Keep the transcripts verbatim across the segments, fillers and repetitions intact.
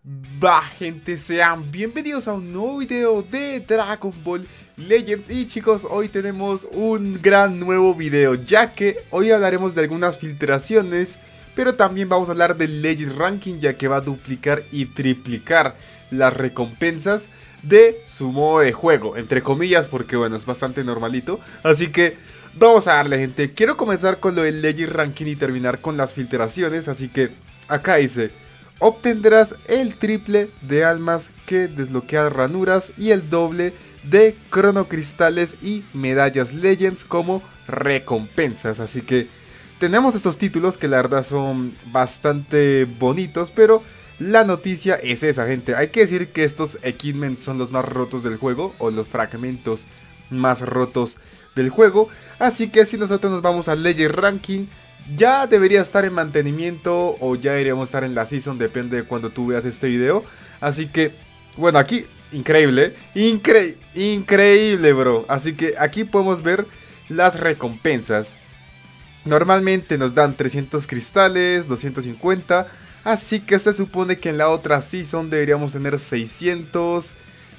Va, gente, sean bienvenidos a un nuevo video de Dragon Ball Legends. Y chicos, hoy tenemos un gran nuevo video, ya que hoy hablaremos de algunas filtraciones, pero también vamos a hablar del Legends Ranking, ya que va a duplicar y triplicar las recompensas de su modo de juego, entre comillas, porque bueno, es bastante normalito. Así que vamos a darle, gente. Quiero comenzar con lo del Legends Ranking y terminar con las filtraciones, así que acá dice: obtendrás el triple de almas que desbloquean ranuras y el doble de cronocristales y medallas Legends como recompensas. Así que tenemos estos títulos que la verdad son bastante bonitos, pero la noticia es esa, gente. Hay que decir que estos equipments son los más rotos del juego, o los fragmentos más rotos del juego. Así que si nosotros nos vamos al Legends Ranking, ya debería estar en mantenimiento o ya deberíamos estar en la season, depende de cuando tú veas este video. Así que, bueno, aquí, increíble, incre increíble, bro. Así que aquí podemos ver las recompensas. Normalmente nos dan trescientos cristales, doscientos cincuenta. Así que se supone que en la otra season deberíamos tener seiscientos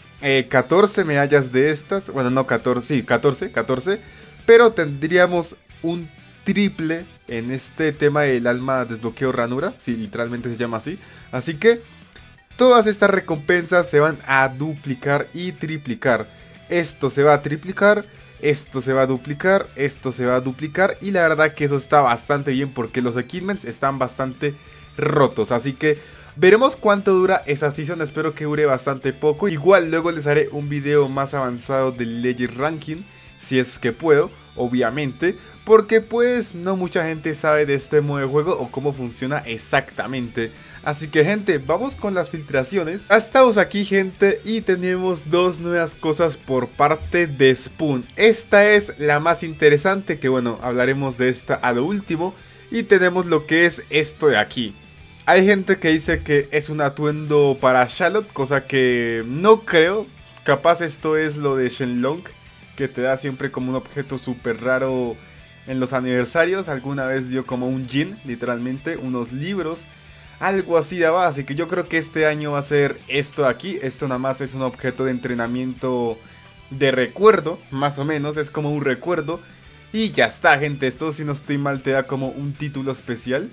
catorce medallas de estas. Bueno, no catorce, sí, catorce, catorce. Pero tendríamos un triple en este tema del alma desbloqueo ranura, si sí, literalmente se llama así. Así que todas estas recompensas se van a duplicar y triplicar. Esto se va a triplicar, esto se va a duplicar, esto se va a duplicar. Y la verdad que eso está bastante bien, porque los equipments están bastante rotos. Así que veremos cuánto dura esa season. Espero que dure bastante poco. Igual luego les haré un video más avanzado del Legends Ranking, si es que puedo, obviamente, porque pues no mucha gente sabe de este modo de juego o cómo funciona exactamente. Así que, gente, vamos con las filtraciones. Ya estamos aquí, gente, y tenemos dos nuevas cosas por parte de Spoon. Esta es la más interesante, que bueno, hablaremos de esta a lo último. Y tenemos lo que es esto de aquí. Hay gente que dice que es un atuendo para Charlotte, cosa que no creo. Capaz esto es lo de Shenlong, que te da siempre como un objeto súper raro en los aniversarios. Alguna vez dio como un Jin, literalmente, unos libros, algo así daba. Así que yo creo que este año va a ser esto de aquí. Esto nada más es un objeto de entrenamiento de recuerdo, más o menos, es como un recuerdo. Y ya está, gente. Esto, si no estoy mal, te da como un título especial.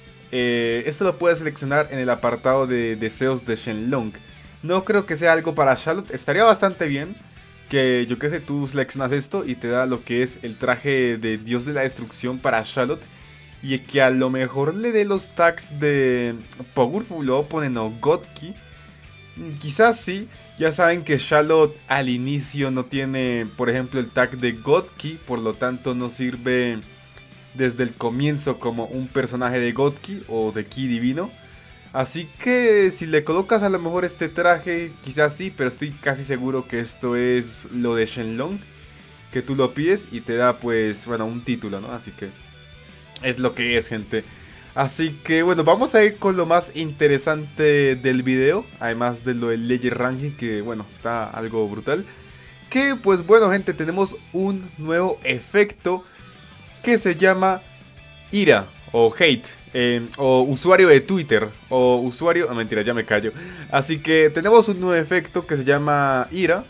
eh, Esto lo puedes seleccionar en el apartado de deseos de Shenlong. No creo que sea algo para Charlotte. Estaría bastante bien que, yo qué sé, tú seleccionas esto y te da lo que es el traje de Dios de la Destrucción para Charlotte. Y que a lo mejor le dé los tags de Powerful Opponent o Godki. Quizás sí. Ya saben que Charlotte al inicio no tiene, por ejemplo, el tag de Godki. Por lo tanto no sirve desde el comienzo como un personaje de Godki o de Ki divino. Así que si le colocas a lo mejor este traje, quizás sí, pero estoy casi seguro que esto es lo de Shenlong, que tú lo pides y te da pues, bueno, un título, ¿no? Así que es lo que es, gente. Así que bueno, vamos a ir con lo más interesante del video, además de lo del Legends Ranking, que bueno, está algo brutal. Que pues bueno, gente, tenemos un nuevo efecto que se llama ira o hate. Eh, o usuario de Twitter, o usuario... No, mentira, ya me callo. Así que tenemos un nuevo efecto que se llama ira.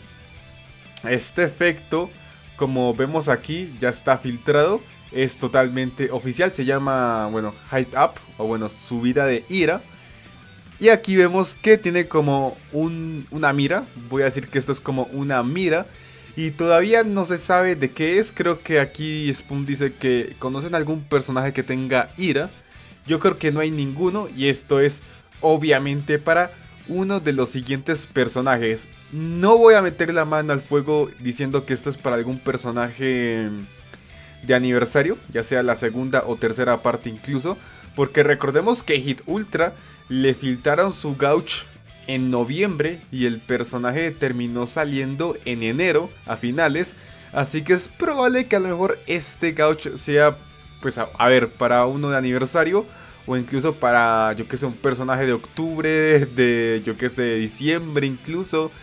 Este efecto, como vemos aquí, ya está filtrado. Es totalmente oficial, se llama, bueno, Hype Up, o bueno, subida de ira. Y aquí vemos que tiene como un, una mira. Voy a decir que esto es como una mira. Y todavía no se sabe de qué es. Creo que aquí Spoon dice que conocen algún personaje que tenga ira. Yo creo que no hay ninguno, y esto es obviamente para uno de los siguientes personajes. No voy a meter la mano al fuego diciendo que esto es para algún personaje de aniversario, ya sea la segunda o tercera parte incluso, porque recordemos que Hit Ultra le filtraron su Gouch en noviembre y el personaje terminó saliendo en enero a finales. Así que es probable que a lo mejor este Gouch sea, pues a, a ver, para uno de aniversario, o incluso para, yo que sé, un personaje de octubre, de, yo que sé, diciembre incluso,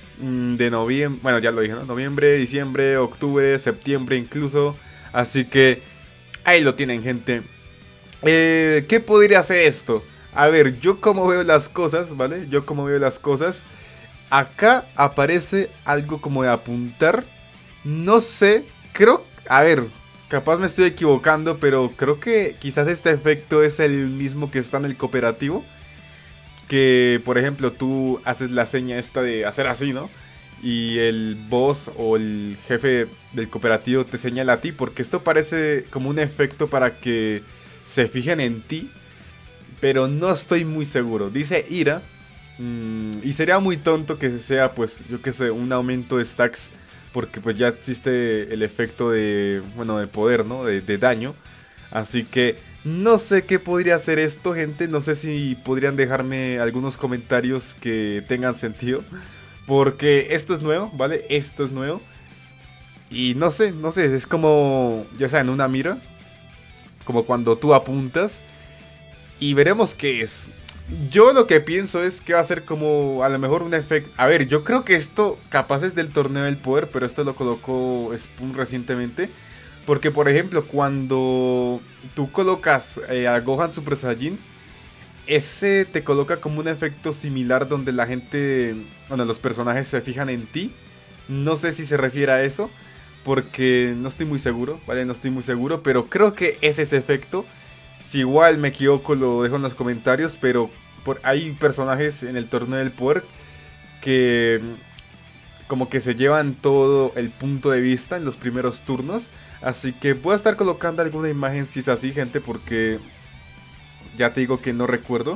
de noviembre, bueno, ya lo dije, ¿no? Noviembre, diciembre, octubre, septiembre incluso. Así que ahí lo tienen, gente. eh, ¿Qué podría hacer esto? A ver, yo como veo las cosas, ¿vale? Yo como veo las cosas. Acá aparece algo como de apuntar. No sé, creo... A ver, capaz me estoy equivocando, pero creo que quizás este efecto es el mismo que está en el cooperativo. Que, por ejemplo, tú haces la seña esta de hacer así, ¿no? Y el boss o el jefe del cooperativo te señala a ti, porque esto parece como un efecto para que se fijen en ti. Pero no estoy muy seguro. Dice ira. Mmm, y sería muy tonto que sea, pues, yo qué sé, un aumento de stacks. Porque pues ya existe el efecto de, bueno, de poder, ¿no? De, de daño. Así que no sé qué podría hacer esto, gente. No sé si podrían dejarme algunos comentarios que tengan sentido. Porque esto es nuevo, ¿vale? Esto es nuevo. Y no sé, no sé, es como, ya saben, una mira. Como cuando tú apuntas. Y veremos qué es. Yo lo que pienso es que va a ser como a lo mejor un efecto... A ver, yo creo que esto capaz es del torneo del poder, pero esto lo colocó Spoon recientemente. Porque, por ejemplo, cuando tú colocas eh, a Gohan Super Saiyajin, ese te coloca como un efecto similar donde la gente, bueno, los personajes se fijan en ti. No sé si se refiere a eso, porque no estoy muy seguro, ¿vale? No estoy muy seguro, pero creo que es ese efecto. Si igual me equivoco lo dejo en los comentarios, pero por, hay personajes en el torneo del poder que como que se llevan todo el punto de vista en los primeros turnos. Así que voy a estar colocando alguna imagen si es así, gente, porque ya te digo que no recuerdo.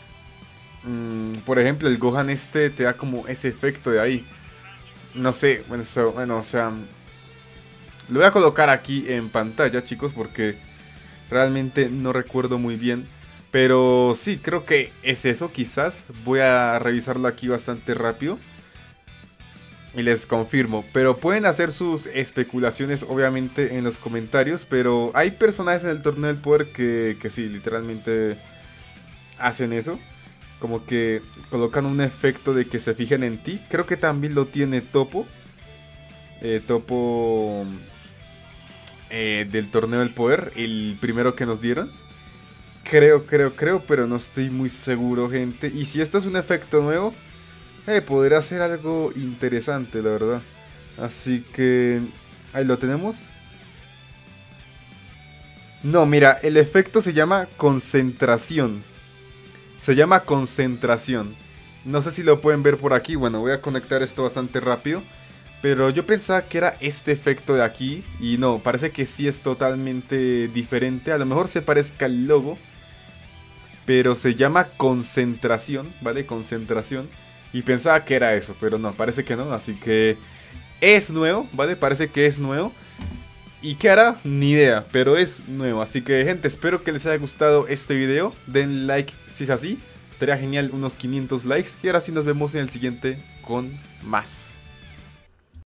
Mm, por ejemplo, el Gohan este te da como ese efecto de ahí. No sé, bueno, so, bueno, o sea... Lo voy a colocar aquí en pantalla, chicos, porque... realmente no recuerdo muy bien. Pero sí, creo que es eso quizás. Voy a revisarlo aquí bastante rápido. Y les confirmo. Pero pueden hacer sus especulaciones obviamente en los comentarios. Pero hay personajes en el torneo del poder que, que sí, literalmente hacen eso. Como que colocan un efecto de que se fijen en ti. Creo que también lo tiene Topo. Eh, Topo... Eh, del torneo del poder, el primero que nos dieron. Creo, creo, creo, pero no estoy muy seguro, gente. Y si esto es un efecto nuevo, eh, podría ser algo interesante, la verdad. Así que ahí lo tenemos. No, mira, el efecto se llama concentración. Se llama concentración. No sé si lo pueden ver por aquí. Bueno, voy a conectar esto bastante rápido. Pero yo pensaba que era este efecto de aquí. Y no, parece que sí es totalmente diferente. A lo mejor se parezca al logo. Pero se llama concentración, ¿vale? Concentración. Y pensaba que era eso, pero no, parece que no. Así que es nuevo, ¿vale? Parece que es nuevo. ¿Y qué hará? Ni idea, pero es nuevo. Así que, gente, espero que les haya gustado este video. Den like si es así. Estaría genial unos quinientos likes. Y ahora sí nos vemos en el siguiente con más.